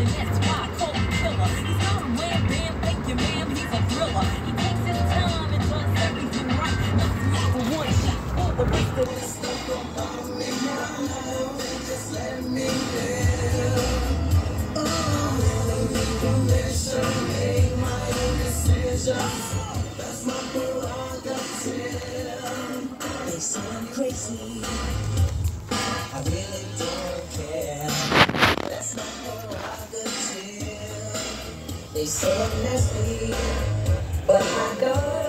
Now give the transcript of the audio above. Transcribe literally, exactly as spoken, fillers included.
and that's why I call him killer. He's not a wham bam, thank you ma'am, he's a thriller. He takes his time and does everything right. Nothing for one shot for the rest of this stuff. Just let me live. I'm willing to permission, make my own decisions. That's my prerogative. They say I'm crazy, I really don't care. That's my prerogative. They say I'm nasty, but my God.